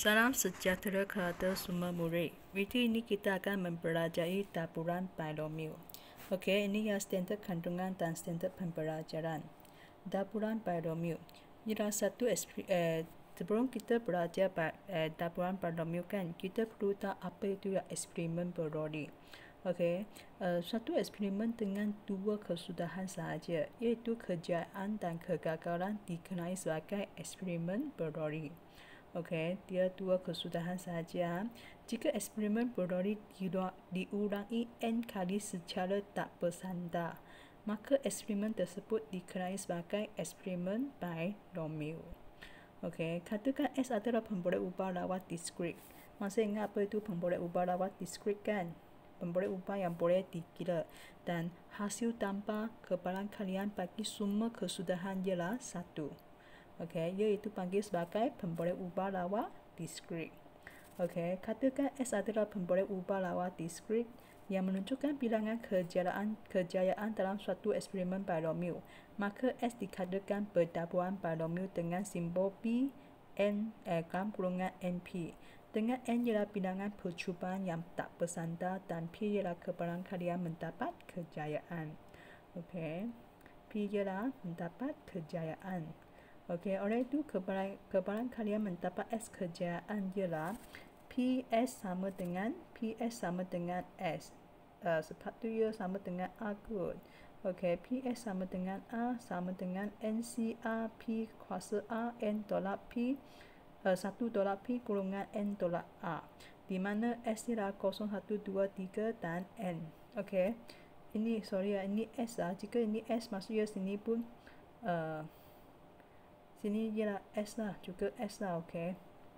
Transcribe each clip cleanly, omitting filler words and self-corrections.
Salam sejahtera kepada semua murid. Video ini kita akan mempelajari taburan polinomial. Okey, ini yang standard kandungan dan standard pembelajaran. Taburan polinomial. Sebelum kita belajar taburan polinomial kan, kita perlu tahu apa itu eksperimen Bernoulli. Okey, satu eksperimen dengan dua kesudahan sahaja, iaitu kejayaan dan kegagalan dikenali sebagai eksperimen Bernoulli. Okey, dia dua kesudahan sahaja. Jika eksperimen Bernoulli diulangi n kali secara tak bersandar, maka eksperimen tersebut dikenali sebagai eksperimen polinomial. Okey, katakan S adalah pemboleh ubah lawat diskrit. Masih ingat apa itu pemboleh ubah lawat diskrit kan? Pemboleh ubah yang boleh dikira, dan hasil tanpa kebarangkalian bagi semua kesudahan ialah 1. Okey, iaitu panggil sebagai pemboleh ubah lawat diskrit. Okey, katakan S adalah pemboleh ubah lawat diskrit yang menunjukkan bilangan kejayaan dalam suatu eksperimen polinomial. Maka S dikatakan pertaburan polinomial dengan simbol P N NP. Dengan N ialah bilangan percubaan yang tak bersandar dan P ialah kebarangkalian mendapat kejayaan. Okey, P ialah mendapat kejayaan. Okey, oleh itu kebarangkalian mendapat S kejayaan ialah PS sama dengan S. Sepatutnya sama dengan A kot. Okey, PS sama dengan A sama dengan NCR P kuasa A N tolak P 1 tolak P kurungan N tolak A, di mana S ialah 0, 1, 2, 3 dan N. Okey, ini S lah. Jika ini S, maksudnya sini pun sini ialah S lah, juga S lah. Okey,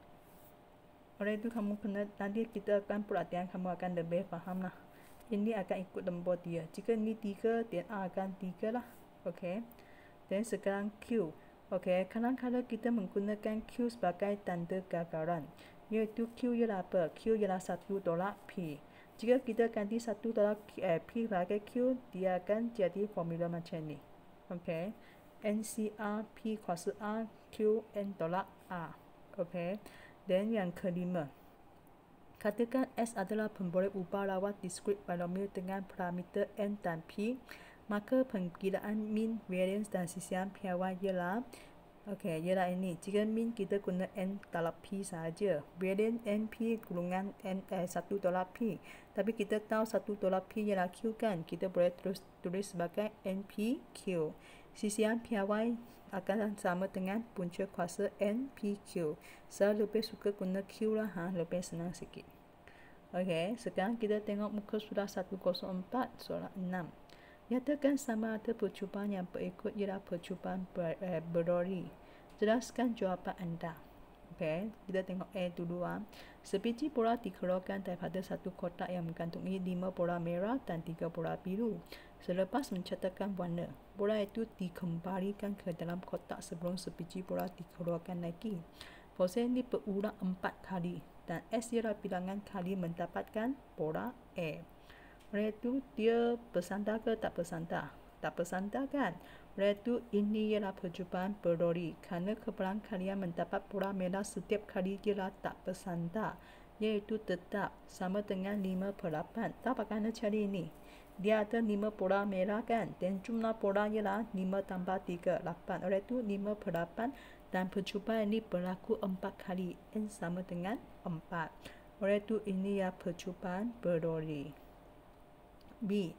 oleh itu kamu kena, nanti kita akan perhatian, kamu akan lebih faham lah. Ini akan ikut nombor dia. Jika ini 3, dan A akan 3 lah. Okey, dan sekarang Q. Okey, kadang-kadang kita menggunakan Q sebagai tanda gagalan, iaitu Q ialah apa? Q ialah 1 tolak P. Jika kita ganti 1 tolak P sebagai Q, dia akan jadi formula macam ni. Okey, NCR P kuasa A Q N tolak A. Okey, dan yang kelima, katakan S adalah pemboleh ubah lawat diskrit polinomial dengan parameter N dan P, maka pengkiraan mean, variance dan sisian piawai ialah ialah ini. Jika mean kita guna N tolak P sahaja, variance NP kurungan N 1 tolak P. Tapi kita tahu 1 tolak P ialah Q kan, kita boleh terus tulis sebagai NPQ. Sisian piawai akan sama dengan punca kuasa NPQ. Saya lebih suka guna Q lah, lebih senang sikit. Okey, sekarang kita tengok muka sudah 104 soalan 6. Nyatakan sama ada percubaan yang berikut ialah percubaan Bernoulli. Jelaskan jawapan anda. Okey, kita tengok A dulu. Sebiji bola dikeluarkan daripada satu kotak yang mengandungi 5 bola merah dan 3 bola biru. Selepas mencatatkan warna, bola itu dikembalikan ke dalam kotak sebelum sebiji bola dikeluarkan lagi. Proses ini berulang 4 kali dan S ialah bilangan kali mendapatkan bola A. Oleh itu, dia bersandar ke tak bersandar? Tak bersandar kan? Oleh itu, ini ialah percubaan Bernoulli kerana kebarangkalian mendapat bola merah setiap kali ialah tak bersandar, iaitu tetap sama dengan 5/8. Tak bagaimana cari ini? Dia ada 5 bola merah kan, dan jumlah bola ialah 5 tambah 3, 8. Oleh itu 5/8, dan percubaan ini berlaku 4 kali, N sama dengan 4. Oleh itu ini ialah percubaan Bernoulli. B.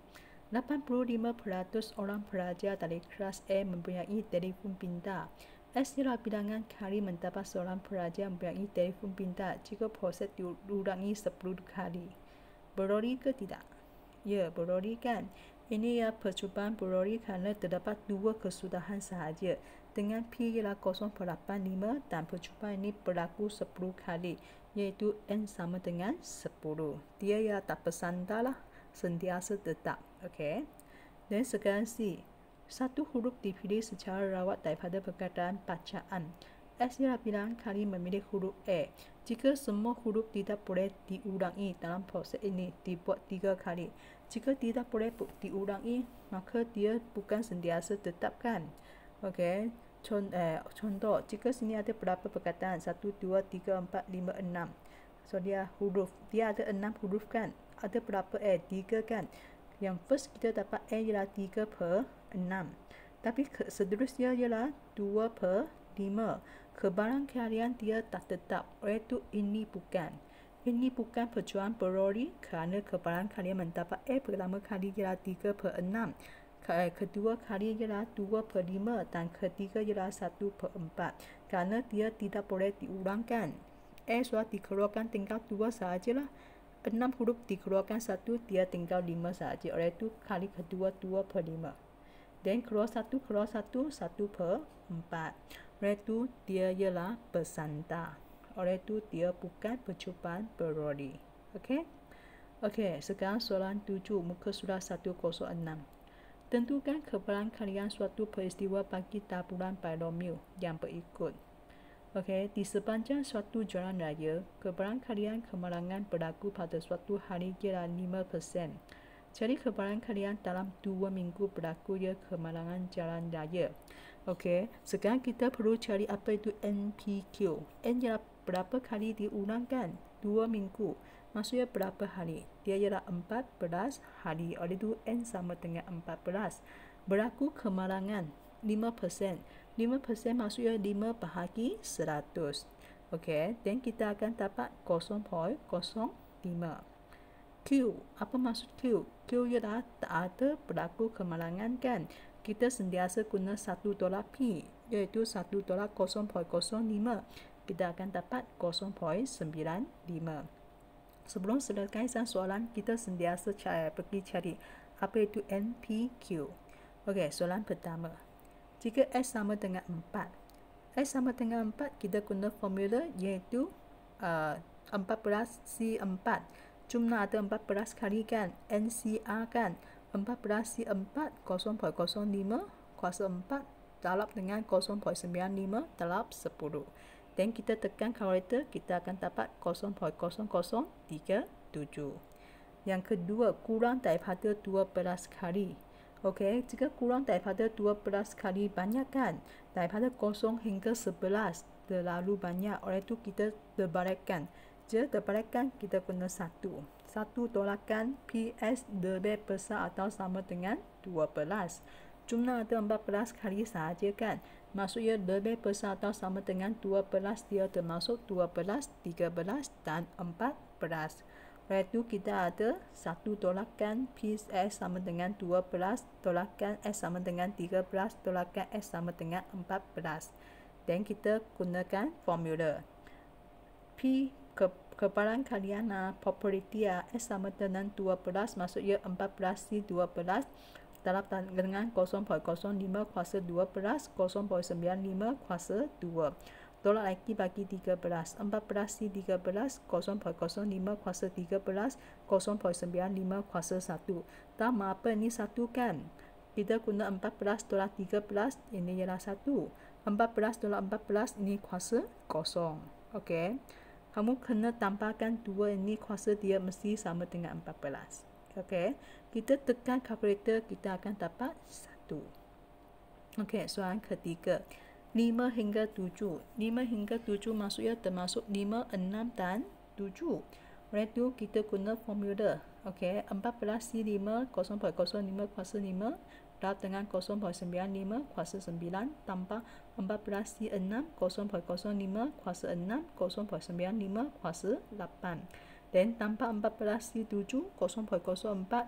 85% orang pelajar dari kelas A mempunyai telefon pintar. S ialah bilangan kali mendapat seorang pelajar mempunyai telefon pintar jika proses diulangi 10 kali. Bernoulli ke tidak? Ya, Bernoulli kan. Ini ialah percubaan Bernoulli kerana terdapat dua kesudahan sahaja. Dengan P ialah 0.85 dan percubaan ini berlaku 10 kali, iaitu N sama dengan 10. Dia ialah tak bersandar lah, sentiasa tetap. Okey. Dan sekarang C. Satu huruf dipilih secara rawat daripada perkataan bacaan. S ialah bilangan kali memilih huruf A. Jika semua huruf tidak boleh diulangi dalam proses ini, dibuat 3 kali. Jika tidak boleh diulangi, maka dia bukan sentiasa tetap kan. Okey. Contoh, jika sini ada berapa perkataan? 1, 2, 3, 4, 5, 6. So, dia huruf. Dia ada 6 huruf kan? Ada berapa A? 3 kan? Yang first kita dapat A ialah 3/6. Tapi seterusnya ialah 2/5. Kebarangkalian dia tak tetap. Oleh itu, ini bukan. Ini bukan perjuangan berori kerana kebarangkalian mendapat A pertama kali ialah 3/6. Kedua kali ialah 2/5 dan ketiga ialah 1/4. Kerana dia tidak boleh diulangkan. A sudah dikeluarkan tinggal 2 sahajalah. 6 huruf dikeluarkan 1, dia tinggal 5 sahaja. Oleh itu kali kedua 2/5. Dan keluar 1, 1/4. Oleh itu dia ialah bersandar. Oleh itu dia bukan percubaan berori. Okey? Okey, sekarang soalan 7 muka surat 106. Tentukan kebarangkalian suatu peristiwa bagi taburan binomial yang berikut. Okey, di sepanjang suatu jalan raya, kebarangkalian kemalangan berlaku pada suatu hari ialah 5%. Jadi kebarangkalian dalam 2 minggu berlaku ia kemalangan jalan raya. Okey, sekarang kita perlu cari apa itu NPQ. N ialah berapa kali diulangkan? 2 minggu. Maksudnya berapa hari? Dia ialah 14 hari. Oleh itu N sama dengan 14. Berlaku kemalangan 5%. 5% maksudnya 5 bahagi 100. Okey, dan kita akan dapat 0.05. Q, apa maksud Q? Q ialah tak ada berlaku kemalangan kan? Kita sentiasa guna $1 iaitu $1.0.05. Kita akan dapat 0.95. Sebelum selesai soalan, kita sentiasa pergi cari apa itu NPQ. Okey, soalan pertama. Jika S sama dengan 4. S sama dengan 4, kita guna formula iaitu 14C4. Jumlah ada 14 kali kan? NCR kan? 14C4 0.05 kuasa 4 darab dengan 0.95 darab 10. Dan kita tekan kalkulator, kita akan dapat 0.0037. Yang kedua, kurang daripada 12 kali. Okey, jika kurang daripada 12 kali banyak kan? Daripada 0 hingga 11 terlalu banyak. Oleh itu kita terbalikkan. Jika terbalikkan, kita guna 1. 1 tolakkan PS lebih besar atau sama dengan 12. Jumlah ada 14 kali sahaja kan? Maksudnya lebih besar atau sama dengan 12, dia termasuk 12, 13 dan 14. Oleh itu kita ada 1 tolakkan PS sama dengan 12, tolakkan S sama dengan 13, tolakkan S sama dengan 14. Dan kita gunakan formula. P kebarangkalian probability S sama dengan 12, maksudnya 14C12 darab dengan 0.05 kuasa 12, 0.95 kuasa 2. Tolak lagi bagi 13. 14C13, 0.05 kuasa 13, 0.95 kuasa 1. Tak apa ini 1 kan? Kita guna 14 tolak 13, ini ialah 1. 14 tolak 14, ini kuasa 0. Okey. Kamu kena tambahkan 2 ini, kuasa dia mesti sama dengan 14. Okey. Kita tekan kalkulator, kita akan dapat 1. Okey, soalan ketiga. 5 hingga 7. 5 hingga 7 maksudnya termasuk 5, 6 dan 7. Oleh itu kita guna formula. Okey, 14C5 0.05 kuasa 5 darab dengan 0.95 kuasa 9 tambah 14C6 0.05 kuasa 6 0.95 kuasa 8. Dan tambah 14C7 0.05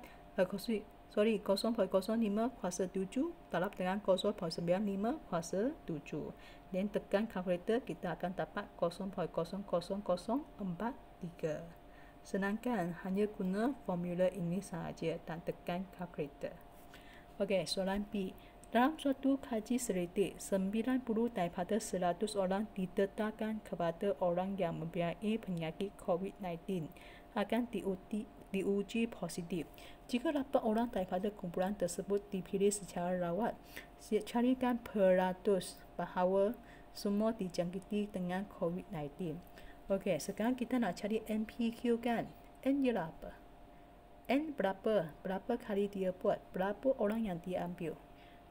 kuasa 7 darab dengan 0.95 kuasa 7. Dan tekan kalkulator, kita akan dapat 0.00043. Senangkan, hanya guna formula ini sahaja dan tekan kalkulator. Okey, soalan B. Dalam suatu kaji selidik, 90 daripada 100 orang ditetapkan kepada orang yang mempunyai penyakit COVID-19 akan diuji positif. Jika 8 orang daripada kumpulan tersebut dipilih secara rawat, carikan peratus bahawa semua dijangkiti dengan COVID-19. Okey, sekarang kita nak cari NPQ kan? N ialah apa? N berapa? Berapa kali dia buat? Berapa orang yang dia ambil?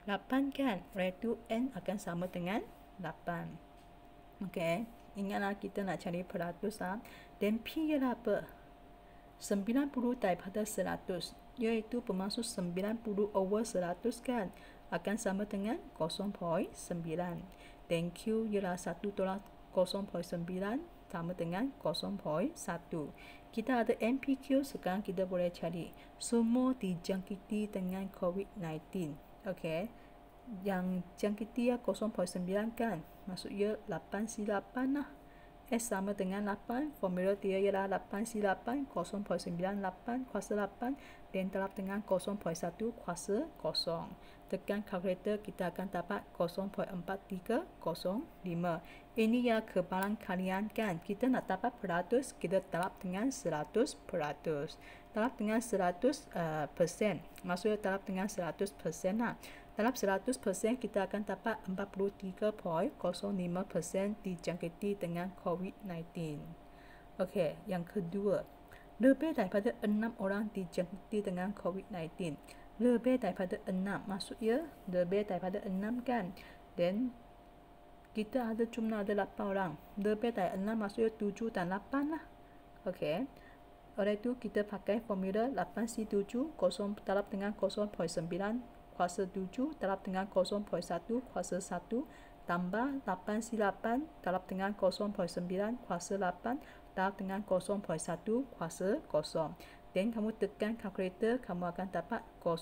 8 kan, iaitu N akan sama dengan 8. Okey, ingatlah kita nak cari peratus lah. Dan P ialah apa? 90 daripada 100, iaitu bermaksud 90 over 100 kan, akan sama dengan 0.9. Dan Q ialah 1 tolak 0.9 sama dengan 0.1. Kita ada MPQ, sekarang kita boleh cari semua dijangkiti dengan COVID-19. Okey, yang jangkiti ya 0.9 kan, maksudnya 8C8 lah. S sama dengan 8, formula dia ialah 8C8, 0.98 kuasa 8 dan terhadap dengan 0.1 kuasa 0. Tekan kalkulator, kita akan dapat 0.4305. Ini ya kebalan kalian kan. Kita nak dapat peratus, kita terhadap dengan 100%. Terhadap dengan 100%, maksudnya terhadap dengan 100% lah. Dalam 100% kita akan dapat 43.05% dijangkiti dengan COVID-19. Okey, yang kedua, lebih daripada 6 orang dijangkiti dengan COVID-19. Lebih daripada 6, maksudnya lebih daripada 6 kan. Dan kita ada jumlah ada 8 orang. Lebih dari 6 maksudnya 7 dan 8 lah. Okey. Oleh itu kita pakai formula 8C7 terhadap dengan 0.9 kuasa 7 terhadap dengan 0.1 kuasa 1 tambah 8C8 terhadap dengan 0.9 kuasa 8 terhadap dengan 0.1 kuasa 0. Dan kamu tekan kalkulator, kamu akan dapat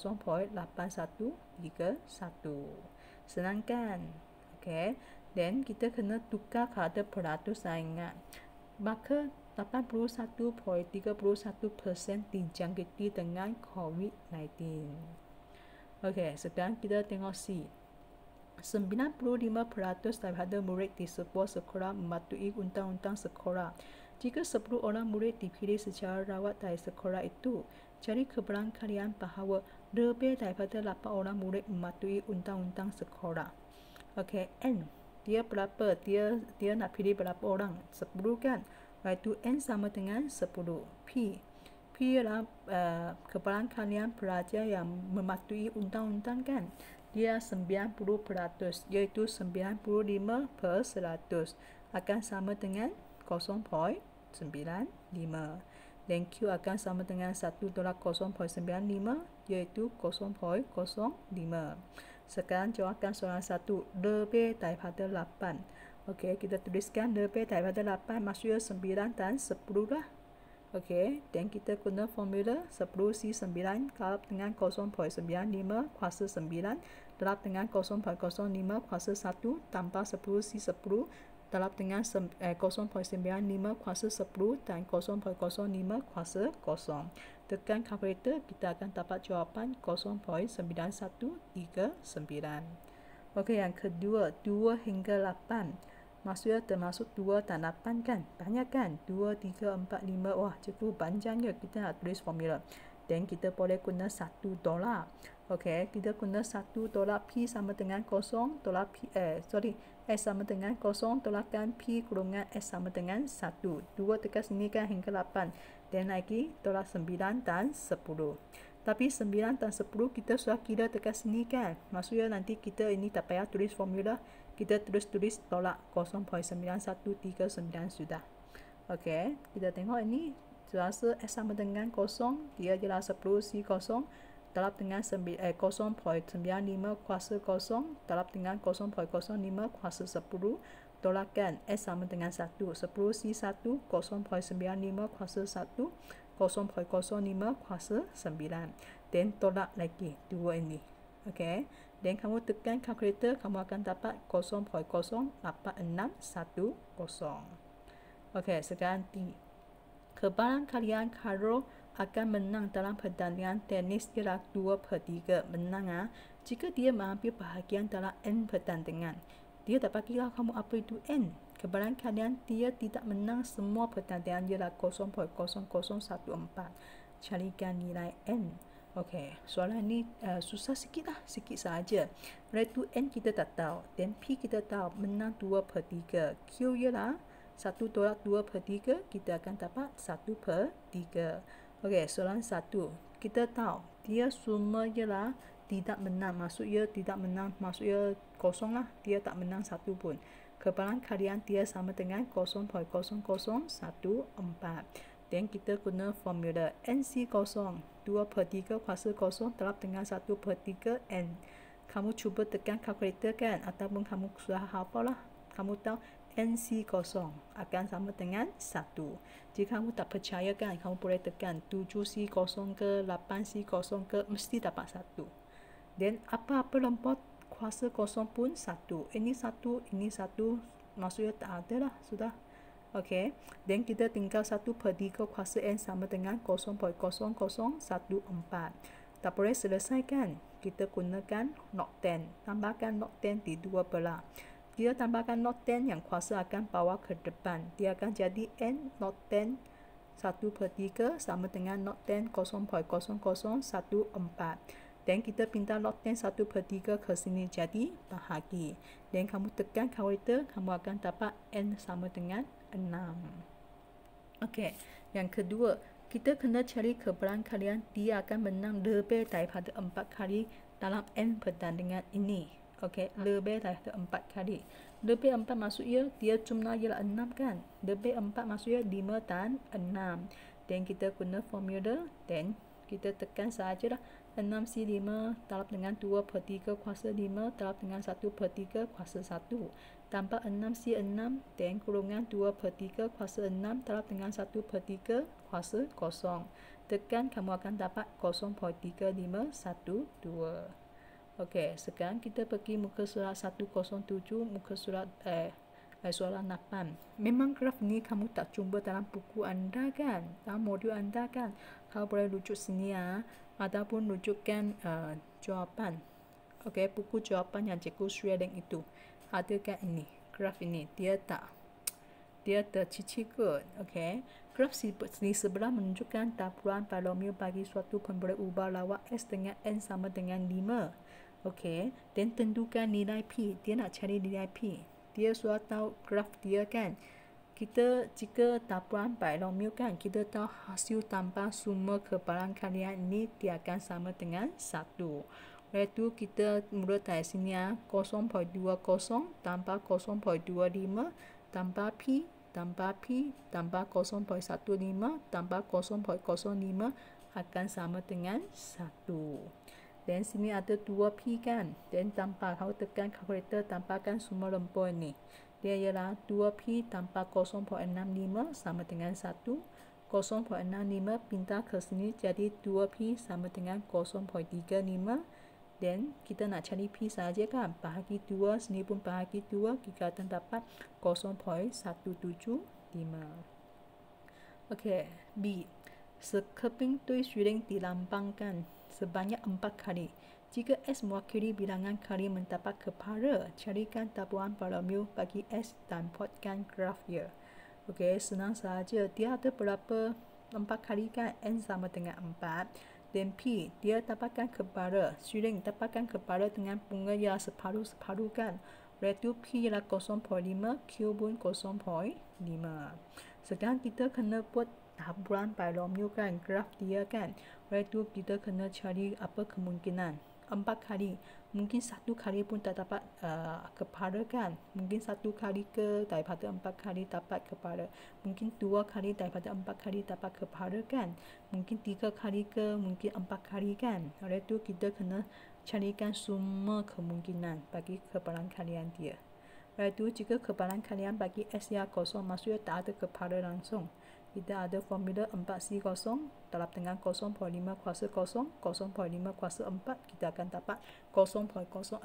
0.8131. Senang kan? Okey. Dan kita kena tukar kepada peratus, ingat. Maka 81.31% dijangkiti dengan COVID-19. Okey, sekarang kita tengok C. 95% daripada murid di sebuah sekolah mematuhi undang-undang sekolah. Jika 10 orang murid dipilih secara rawat dari sekolah itu, cari kebenaran kalian bahawa lebih daripada 8 orang murid mematuhi undang-undang sekolah. Okey, N. Dia berapa? Dia nak pilih berapa orang? 10 kan? Iaitu N sama dengan 10. P ialah kebenaran kalian pelajar yang mematuhi undang-undang kan. Dia 90%, iaitu 95/100 akan sama dengan 0.95. Dan Q akan sama dengan 1 tolak 0.95, iaitu 0.05. Sekarang jawabkan soalan 1, lebih daripada 8. Okey, kita tuliskan lebih daripada 8 maksudnya 9 dan 10 lah. Okey, dan kita guna formula 10C9 kalap dengan 0.95 kuasa 9 terhadap dengan 0.05 kuasa 1 tambah 10C10 terhadap dengan 0.95 kuasa 10 dan 0.05 kuasa 0. Tekan kalkulator, kita akan dapat jawapan 0.9139. Okey, yang kedua, 2 hingga 8. Maksudnya termasuk 2 dan 8 kan? Banyak kan? 2, 3, 4, 5. Wah, cukup panjangnya kita nak tulis formula. Dan kita boleh guna $1. Okey, kita guna $1 P sama dengan 0 tolak P, S sama dengan 0 tolakkan P kurungan S sama dengan 1. 2 tekan sini kan hingga 8. Dan lagi tolak 9 dan 10. Tapi 9 dan 10 kita sudah kira tekan sini kan? Maksudnya nanti kita ini tak payah tulis formula. Kita tulis tolak 0.9139 sudah. Okey, kita tengok ini. Rasa S sama dengan 0, dia ialah 10C0 terhadap dengan 0.95 kuasa 0 terhadap dengan 0.05 kuasa 10. Tolakkan S sama dengan 1. 10C1 0.95 kuasa 1 0.05 kuasa 9. Dan tolak lagi 2 ini. Okey. Dan kamu tekan kalkulator, kamu akan dapat 0.08610. Okey, sekarang T. Kebalan kalian kalau akan menang dalam pertandingan tenis ialah 2/3. Menang jika dia mengambil bahagian dalam N pertandingan. Dia dapat kira kamu apa itu N. Kebalan kalian dia tidak menang semua pertandingan ialah 0.0014. Carikan nilai N. Okey, soalan ni susah sikit lah, sikit saja. Oleh tu N kita tak tahu, dan P kita tahu, menang 2/3. Q ialah 1 tolak 2/3, kita akan dapat 1/3. Okey, soalan 1. Kita tahu, dia semua ialah tidak menang, maksudnya tidak menang, maksudnya kosong lah, dia tak menang satu pun. Kebalan kalian dia sama dengan 0.0014. Dan kita guna formula NC kosong 2/3 kuasa kosong terhadap dengan 1/3 N. Kamu cuba tekan kalkulator kan, ataupun kamu sudah hafal lah. Kamu tahu NC kosong akan sama dengan 1. Jika kamu tak percaya kan, kamu boleh tekan 7C kosong ke 8C kosong ke, mesti dapat 1. Dan apa-apa lempot kuasa kosong pun 1. Ini 1, ini 1, maksudnya tak ada lah, sudah. Okey, dan kita tinggal 1/3 kuasa N sama dengan 0.0014. Tak boleh selesaikan. Kita gunakan not 10. Tambahkan not 10 di dua belah. Dia tambahkan not 10 yang kuasa akan bawa ke depan. Dia akan jadi N not 10 1/3 sama dengan not 10 0.0014. Dan kita pindah not 10 1/3 ke sini jadi bahagi. Dan kamu tekan kalkulator, kamu akan dapat N sama dengan 6. Okey, yang kedua, kita kena cari kebalan kalian dia akan menang lebih daripada 4 kali dalam N pertandingan ini. Okey, lebih daripada 4 kali. Lebih 4 maksudnya dia jumlah ialah 6 kan. Lebih 4 maksudnya 5 dan 6. Dan kita guna formula dan kita tekan sahajalah 6C5 darab dengan 2/3 kuasa 5 darab dengan 1/3 kuasa 1. Tambah 6C6 dan kurungan 2/3 kuasa 6 darab dengan 1/3 kuasa 0. Tekan, kamu akan dapat 0.3512. Okey, sekarang kita pergi muka surat 107, muka surat soalan 8. Memang graf ni kamu tak jumpa dalam buku anda kan, dalam modul anda kan. Kau boleh rujuk sini ataupun rujukkan jawapan. Okey, buku jawapan yang cikgu sharing itu. Ada kan ini, graf ini. Dia tercicir kot. Okey, graf di sebelah menunjukkan taburan polinomial bagi suatu pemboleh ubah lawak S dengan N sama dengan 5. Okey, dan tentukan nilai P. Dia nak cari nilai P. Dia sudah tahu graf dia kan. Kita jika taburan polinomial kan, kita tahu hasil tambah semua kebalan kalian ini dia akan sama dengan 1. Iaitu kita mula dari sini 0.20 tambah 0.25 tambah P tambah P tambah 0.15 tambah 0.05 akan sama dengan 1. Dan sini ada 2P kan. Dan tambah, kalau tekan kalkulator tambahkan semua lempur ni. Dia ialah 2P tambah 0.65 sama dengan 1. 0.65 pindah ke sini jadi 2P sama dengan 0.35. Dan kita nak cari P saja kan. Bahagi 2, sini pun bahagi 2, kita akan dapat 0.175. Okey, B. Sekeping tuis syuring dilambangkan sebanyak 4 kali. Jika S mewakili bilangan kali mendapat kepala, carikan taburan polinomial bagi S dan buatkan graf dia. Okey, senang saja. Dia ada berapa 4 kali kan? N sama dengan 4. Dan P, dia dapatkan kepala. Syuring dapatkan kepala dengan bunga yang separuh-separuh kan. Iaitu P ialah 0.5, Q pun 0.5. Sekarang kita kena buat taburan polinomial kan, graf dia kan. Iaitu kita kena cari apa kemungkinan. 4 kali. Mungkin 1 kali pun tak dapat kepala kan. Mungkin 1 kali ke daripada 4 kali dapat kepala. Mungkin 2 kali daripada 4 kali dapat kepala kan. Mungkin 3 kali ke, mungkin 4 kali kan. Oleh itu kita kena carikan semua kemungkinan bagi kebalan kalian dia. Iaitu jika kebalan kalian bagi S yang kosong, maksudnya tak ada kepala langsung. Kita ada formula 4C0 darab dengan 0.5 kuasa 0, 0.5 kuasa 4, kita akan dapat 0.0625.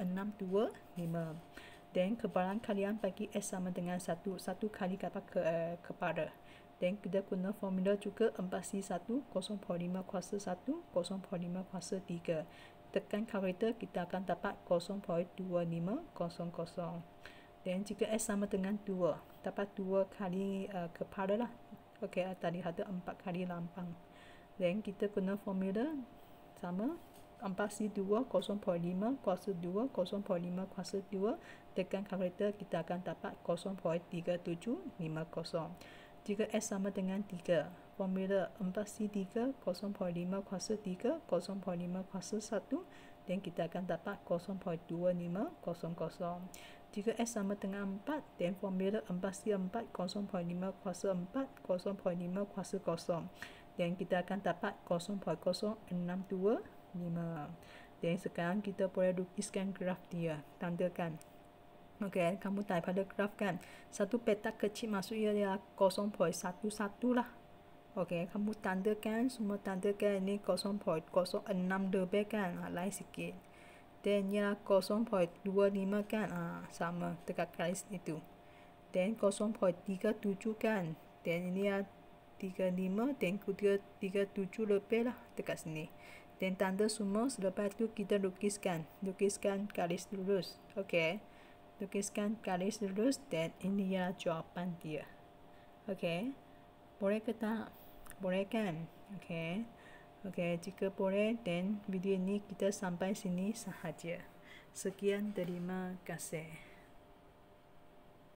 Dan kebalan kalian bagi S sama dengan 1 kali dapat kepala. Dan kita guna formula juga 4C1, 0.5 kuasa 1, 0.5 kuasa 3. Tekan kalkulator, kita akan dapat 0.2500. Dan jika S sama dengan 2, dapat 2 kali kepala lah. Okey, tadi ada 4 kali lampang. Dan kita guna formula sama 4C2 0.5 kuasa 2, 0.5 kuasa 2. Tekan kalkulator, kita akan dapat 0.3750. Jika S sama dengan 3, formula 4C3 0.5 kuasa 3, 0.5 kuasa 1. dan kita akan dapat 0.2500. Jika S sama dengan 4, dan formula 4/4 0.5 kuasa 4 0.5 kuasa 0, dan kita akan dapat 0.0625. Dan sekarang kita boleh lukiskan graf dia, tandakan. Okey, kamu type pada graf kan. Satu petak kecil maksudnya dia 0.11 lah. Okey, kamu tandakan, semua tandakan ini 0.06 lebih kan. Lain sikit. Dan ni 0.25 kan. Sama dekat garis itu. Dan 0.37 kan. Dan ini 35 dan 37 lebih lah dekat sini. Dan tanda semua, selepas tu kita lukiskan garis lurus. Okey. Lukiskan garis lurus dan ini ialah jawapan dia. Okey. Boleh ke tak? Boleh kan? Okey. Okey, jika boleh, dan video ini kita sampai sini sahaja. Sekian, terima kasih.